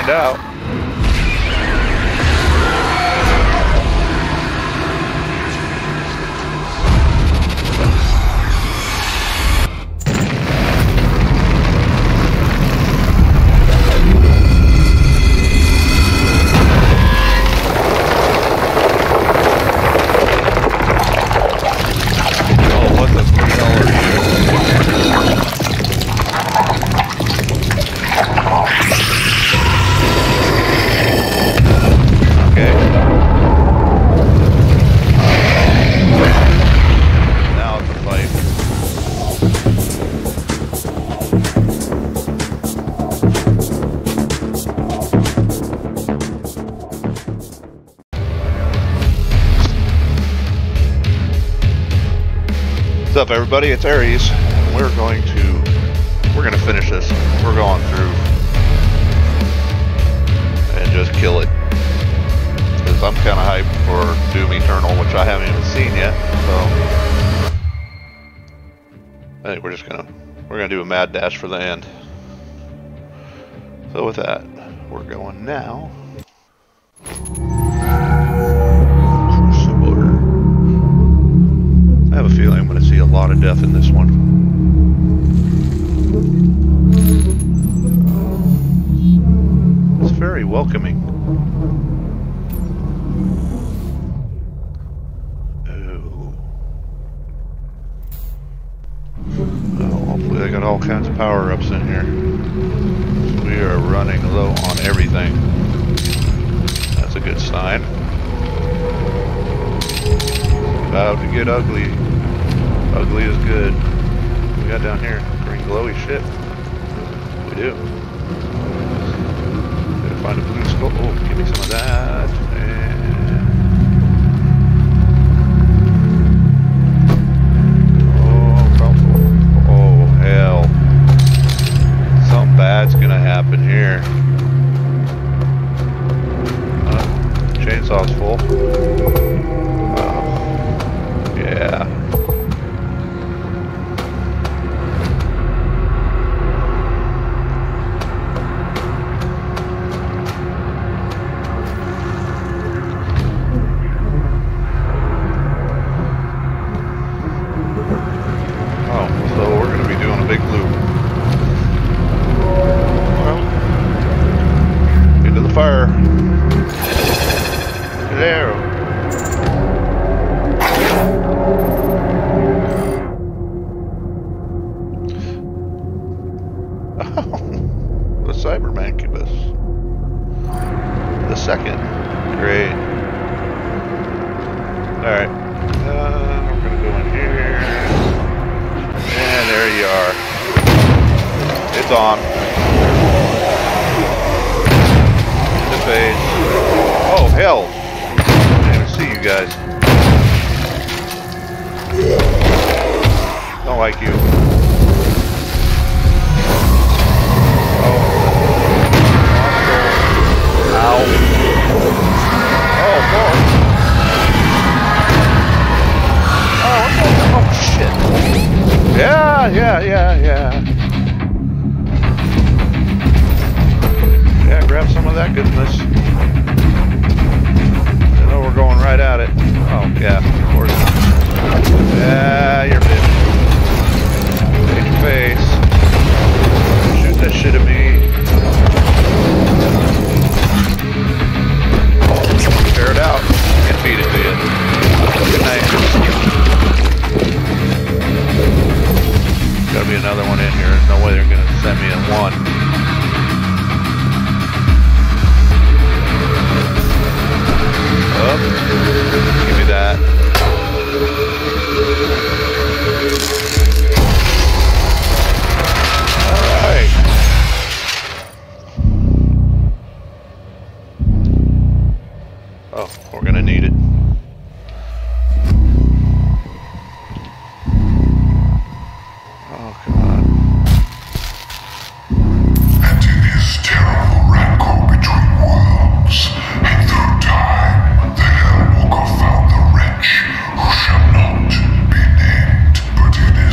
find out. What's up, everybody? It's Aries. We're gonna finish this. We're going through and just kill it, because I'm kind of hyped for Doom Eternal, which I haven't even seen yet. So I think we're gonna do a mad dash for the end. So with that, we're going now. I have a feeling I'm going to see a lot of death in this one. It's very welcoming. Oh, hopefully they got all kinds of power-ups in here. So we are running low on everything. That's a good sign. About to get ugly. Ugly is good. What we got down here? Green glowy shit. We do. Gotta find a blue skull. Oh, give me some of that. And oh hell. Something bad's gonna happen here. Chainsaw's full. Yeah. Oh, so we're going to be doing a big loop. Well, into the fire. There. The Cyber Mancubus. The second. Great. Alright. We're gonna go in here. And there you are. It's on. In the face. Oh, hell. I didn't even see you guys. Don't like you. Ow. Oh, Lord. Oh, shit. Yeah. Yeah, grab some of that goodness. I know we're going right at it. Oh, yeah, of course. Yeah, you're bitch. In your face. Shoot that shit at me. Tear it out and feed it to you. Good night. Gotta be another one in here. There's no way they're gonna send me in one. Up. Give me that. Alright. Oh, we're gonna need it. Oh, God. And in his terrible rancor between worlds, and through time, the Hellwalker found the wretch who shall not be named, but in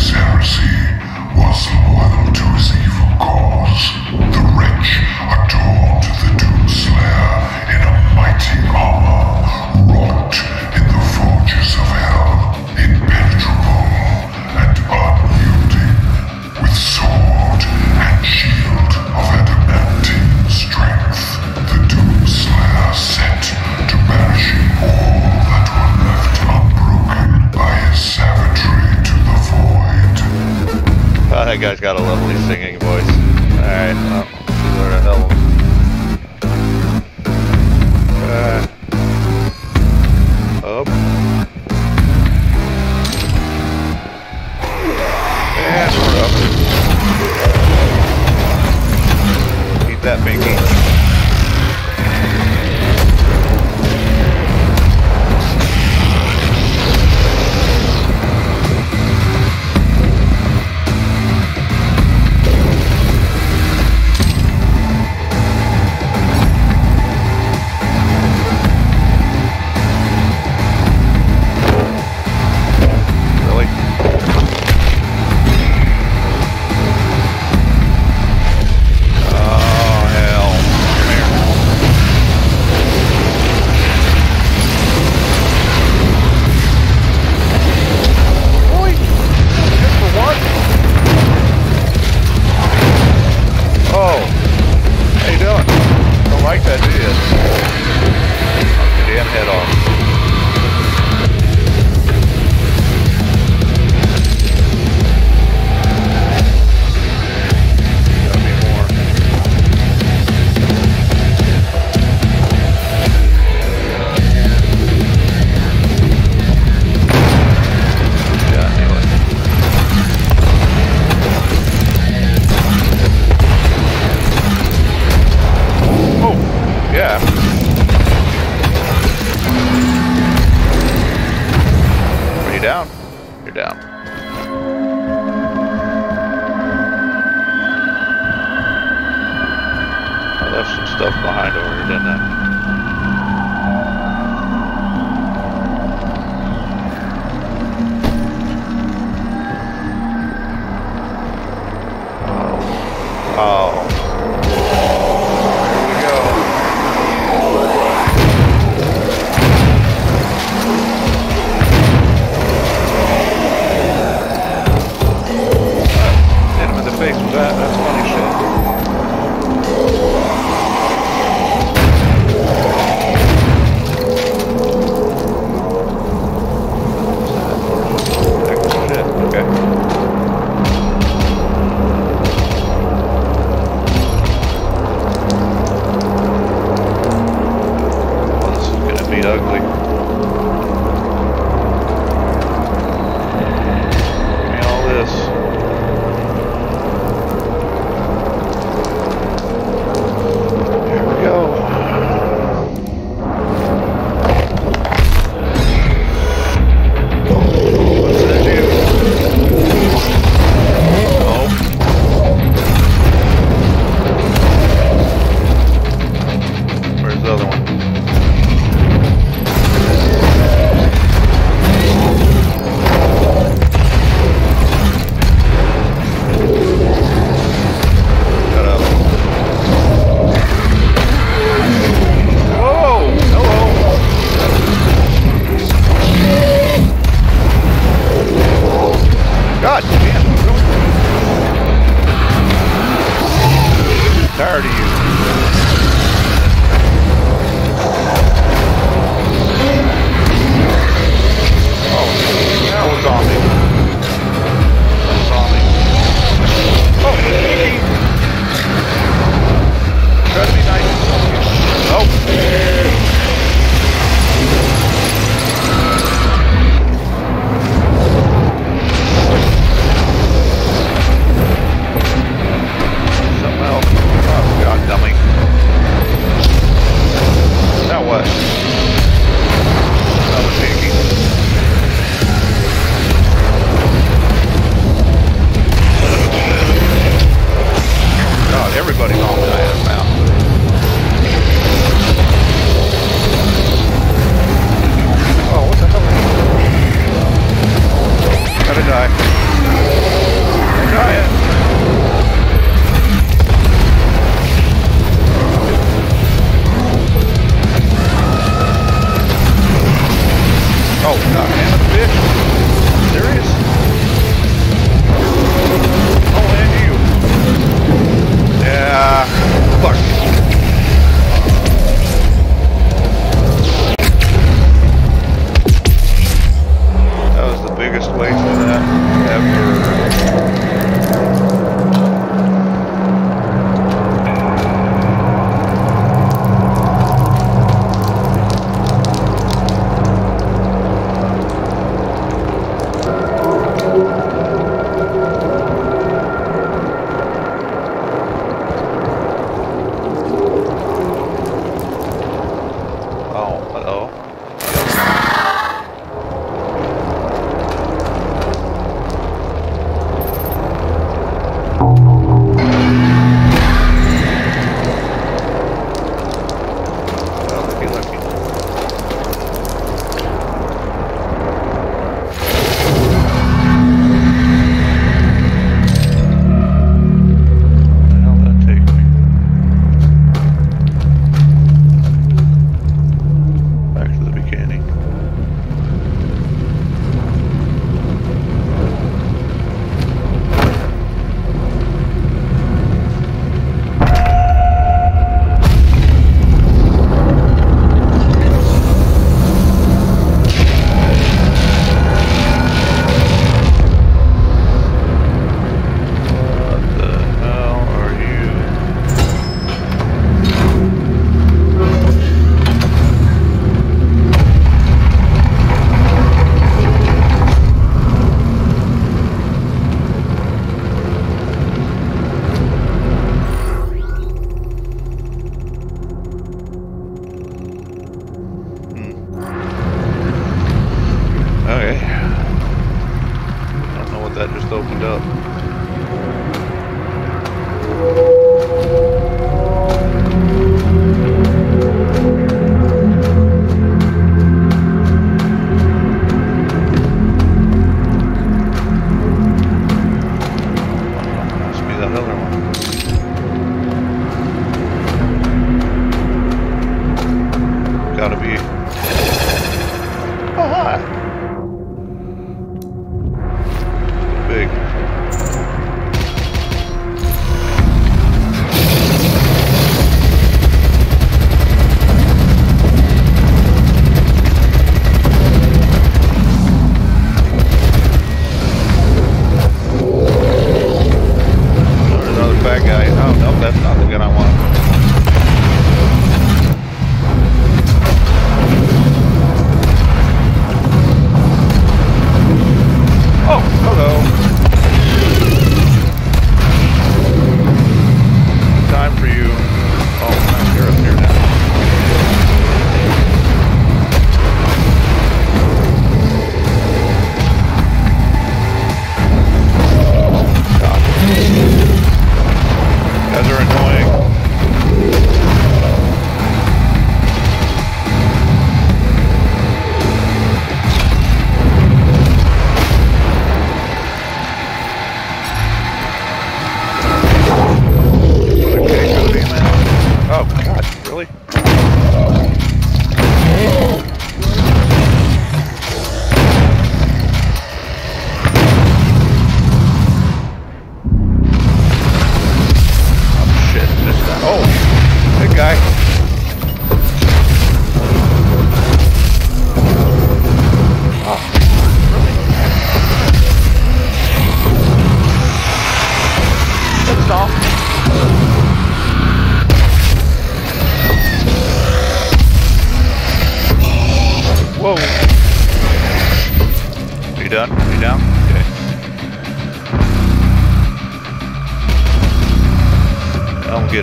guy's got a lovely singing voice. Alright, well, where the hell? Up. And we're up. Eat that binky.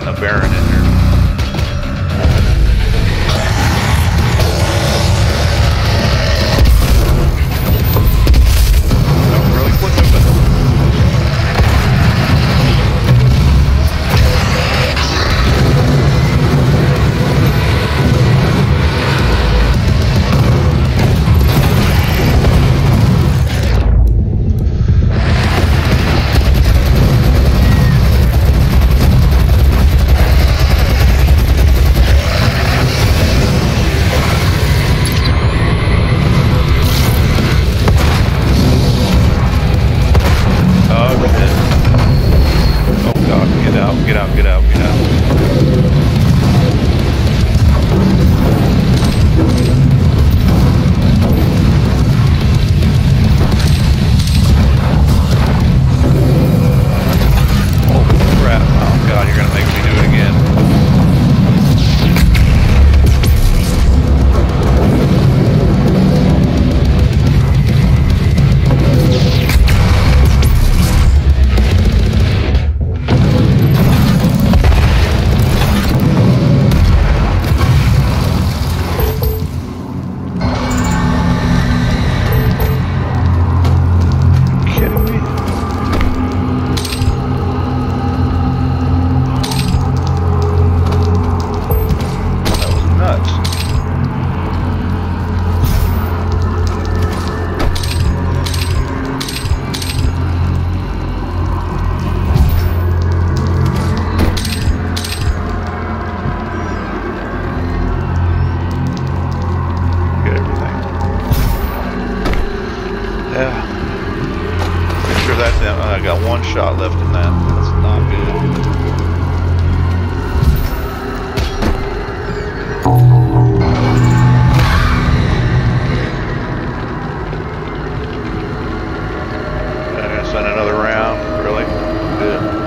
getting a Baron in here. Oh, really quick moving. I got one shot left in that. That's not good. I'm gonna send another round. Really? Good.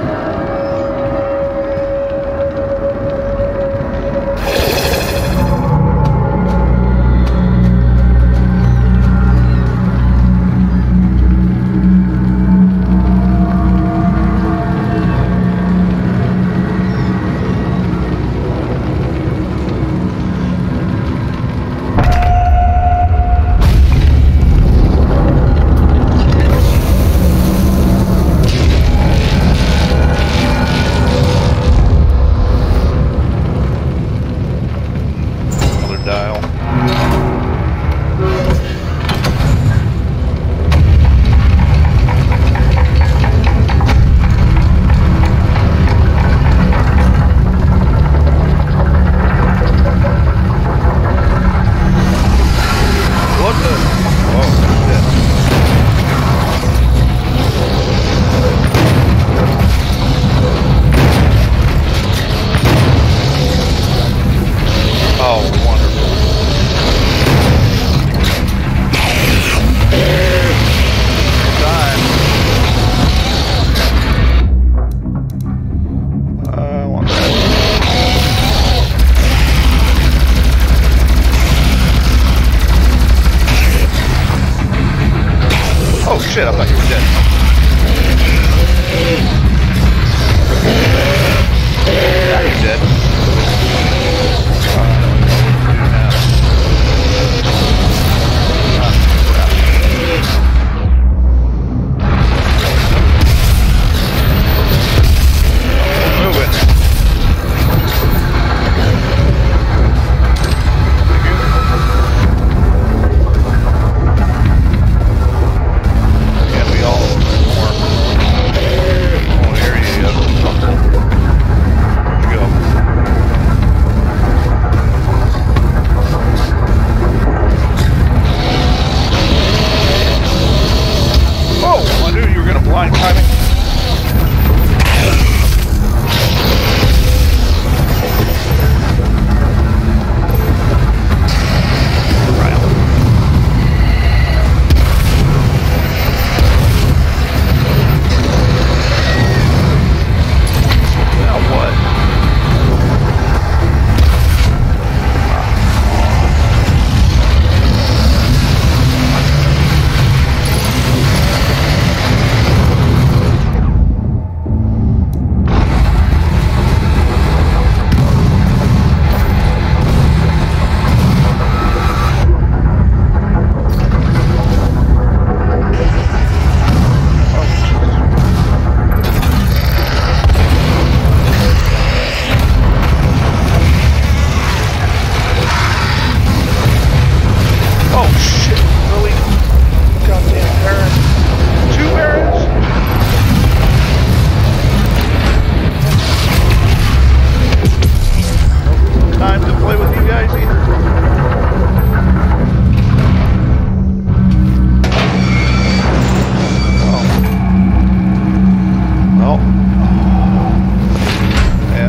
Oh shit, I thought you were dead. Yeah, you're dead. Move it. Yeah, we all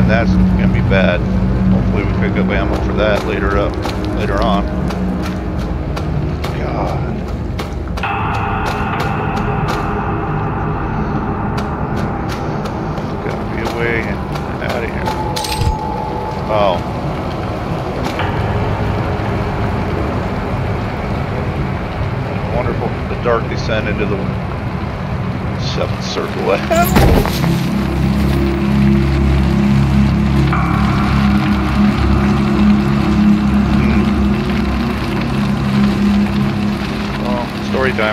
and that's gonna be bad. Hopefully we pick up ammo for that later on. God. Gotta be a way out of here. Oh. Wonderful. The dark descent into the seventh circle of hell. Story time.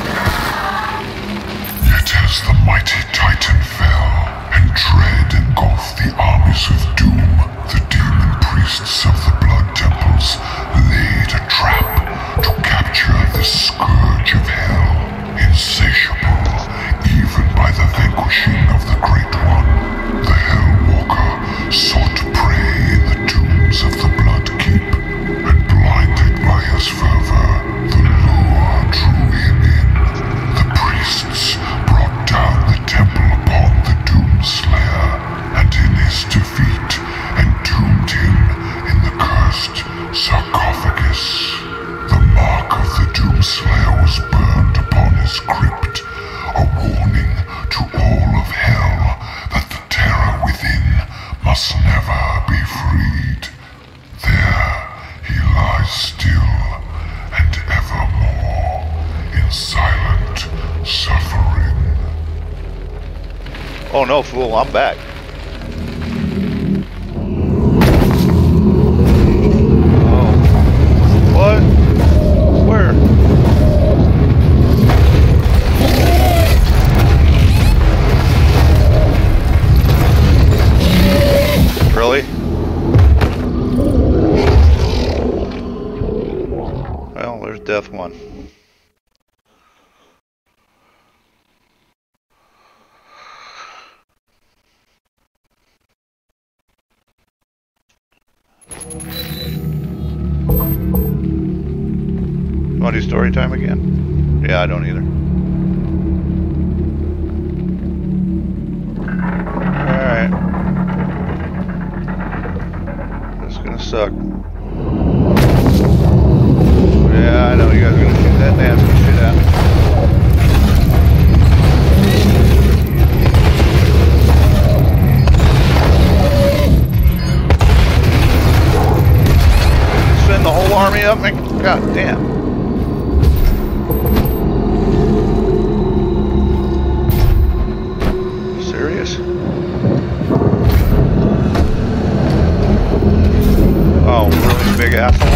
Yet as the mighty Titan fell, and dread engulfed the armies of doom, the demon priests of the blood temples laid a trap to capture this scourge of hell. Insatiable, even by the vanquishing of the Great One, the Hellwalker sought prey in the tombs of the Blood Keep, and blinded by his fervor, the lure drew him in. The priests brought down the temple upon the Doomslayer, and in his defeat entombed him in the cursed sarcophagus. The mark of the Doomslayer was burned upon his crypt, a warning to all of hell that the terror within must never be freed. There he lies still and evermore in silent suffering. Oh no, fool, I'm back. Oh. What? Where? Really? Well, there's Death One. Want to do story time again? Yeah, I don't either. Alright. That's gonna suck. Yeah, I know you guys are gonna shoot that nasty shit out. Send the whole army up, man. God damn. Serious? Oh, really big asshole?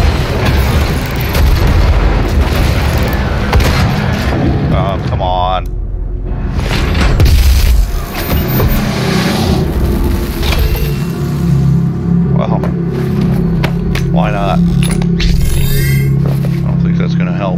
Oh, come on. Well, why not? I don't think that's gonna help.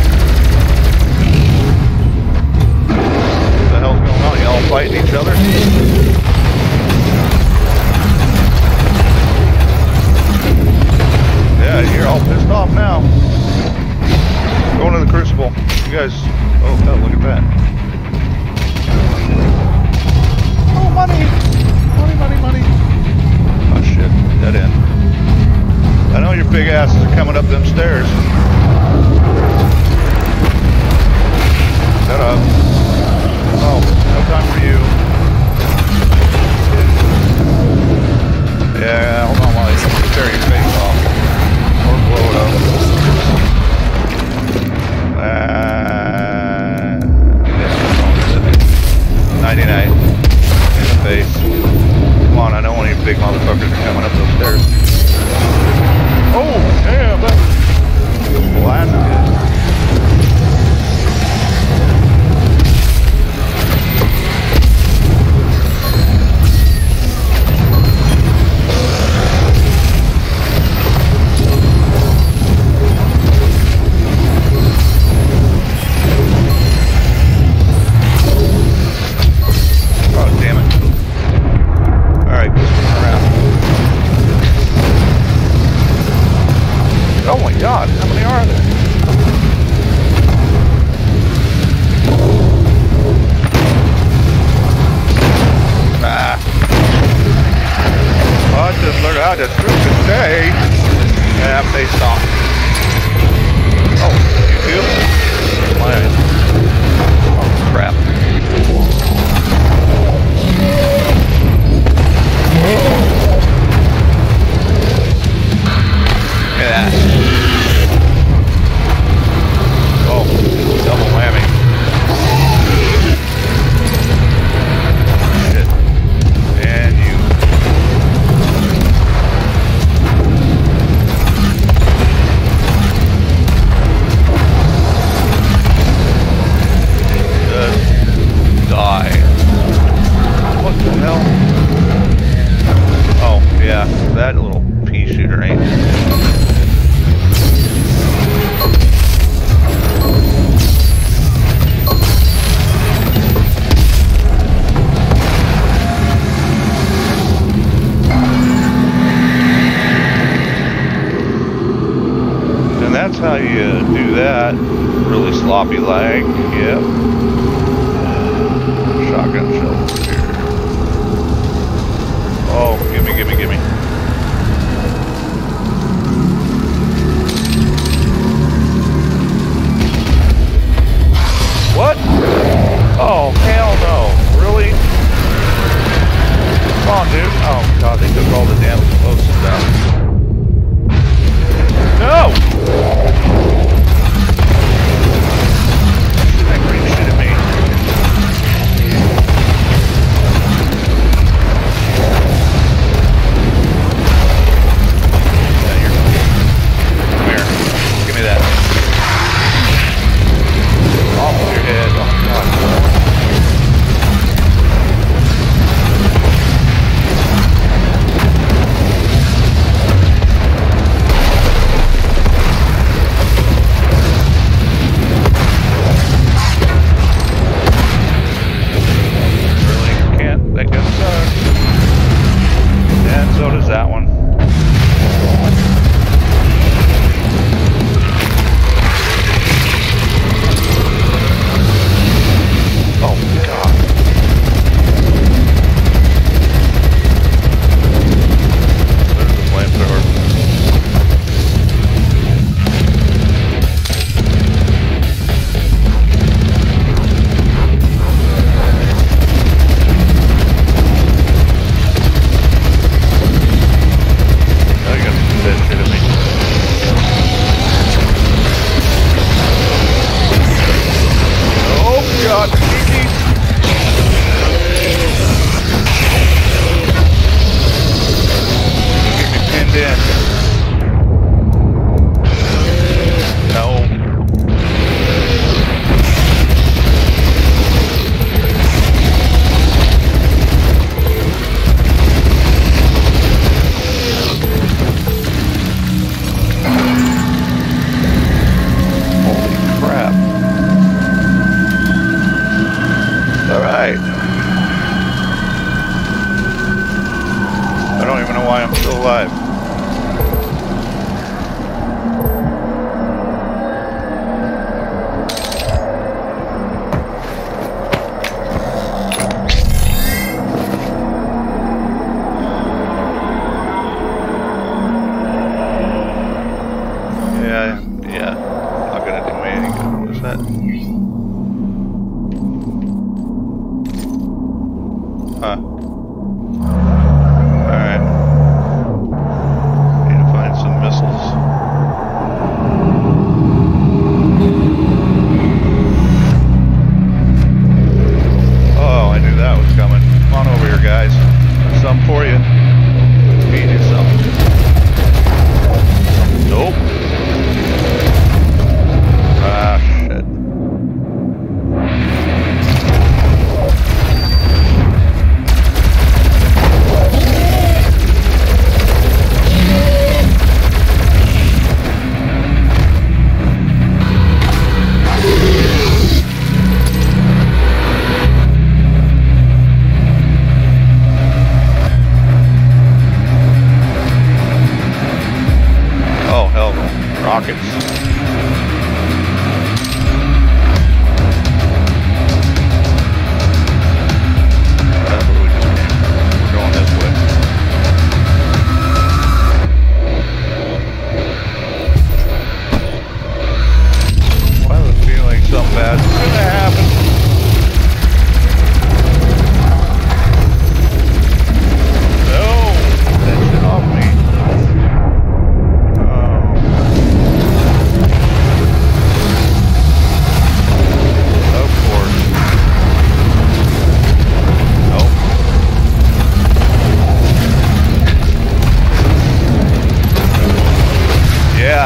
Fighting each other? coming up them stairs. Shut up. Oh, no time for you. Yeah, hold on while I tear your face off. Or blow it up. Yeah, 99. In the face. Come on, I know one of you big motherfuckers are coming up those stairs. Oh, damn, that blasted. God, how many are there? Ah. Oh, I just learned how to stay. Yeah, face off. Oh, you feel? Mine. Oh, crap. Yeah. Double whammy. Shit. And you. Just die. What the hell? Oh, yeah. That little pea shooter ain't. That's how you do that. Really sloppy lag. Yep. Shotgun shell over here. Oh, gimme. What? Oh, hell no. Really? Come on, dude. Oh, God, they took all the damn explosives out. No! That green shit at me. Come here. Give me that. Off with your head. Oh, God. Alright. Need to find some missiles. Oh, I knew that was coming. Come on over here, guys. There's some for you. Feed you some. Nope. Ah, shit. Oh, hell no. Rockets. That's where we just came. We're going this way. Why does it feel like something bad's gonna happen? No! That shit off me. Of course. Nope. Yeah.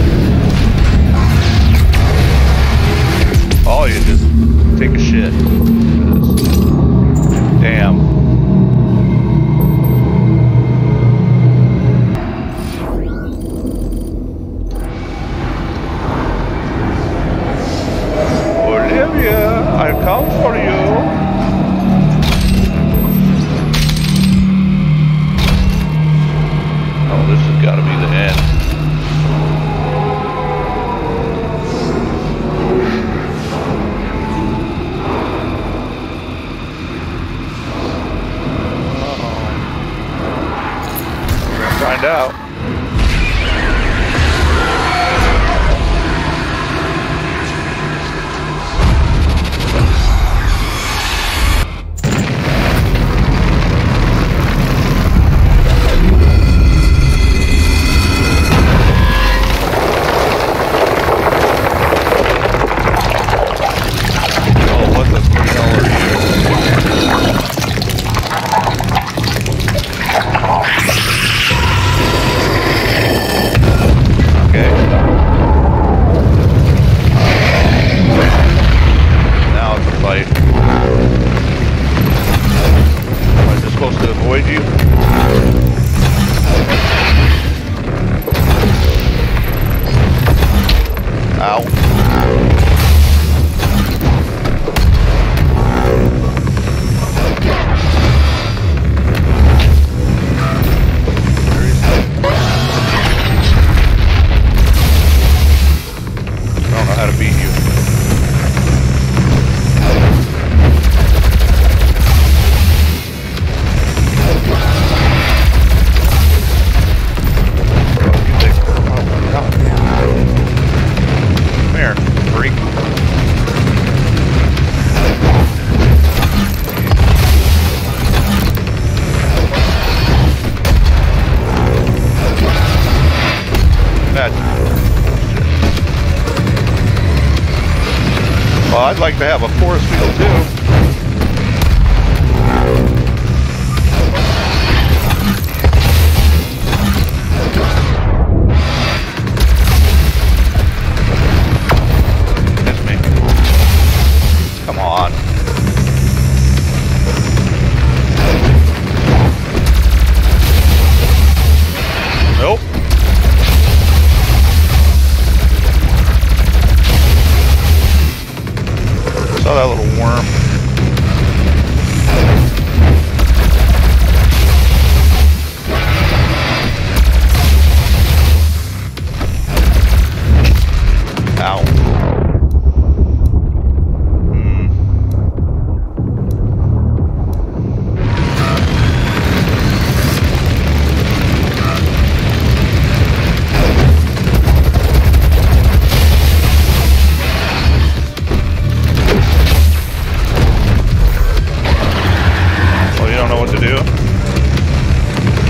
Oh, you just take a shit. Damn. Olivia, I'll come for you. Oh, this has got to be the end. We're gonna find out. Oh, what the hell are you? Okay. Now it's a fight. Am I just supposed to avoid you? Ow. I don't know how to beat you. Come here, freak. Bad. Well, I'd like to have a force field too. Miss me. Come on. Nope. Saw that little worm.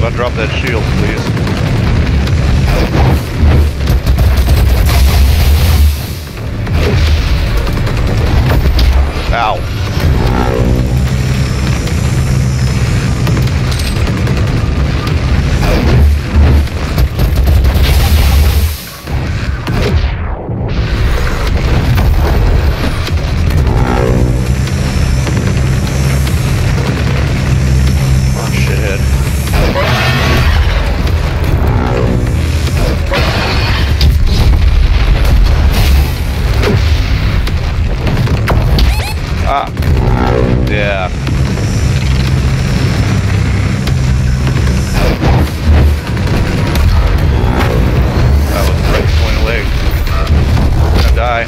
Don't drop that shield, please. Ow. Yeah. That was right between the legs. I'm gonna die.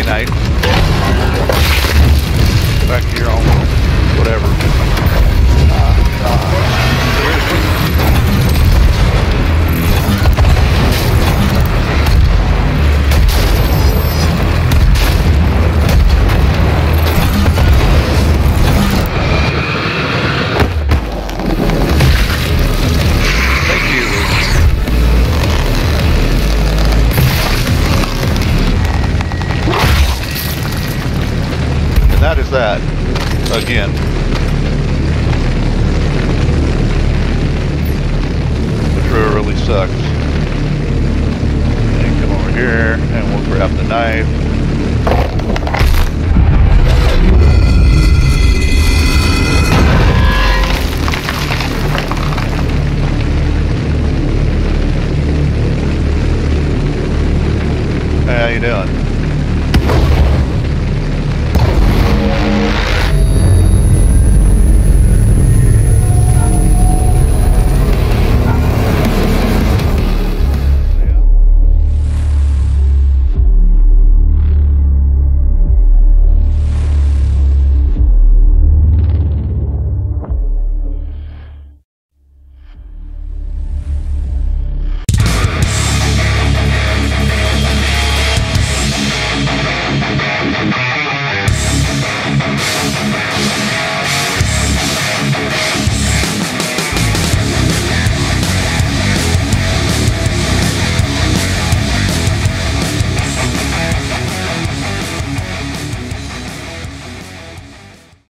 Okay, Knight. Get back to your own whatever. Thank you. And that is that. Again. Which really sucks. And come over here and we'll grab the knife. Hey, how you doing?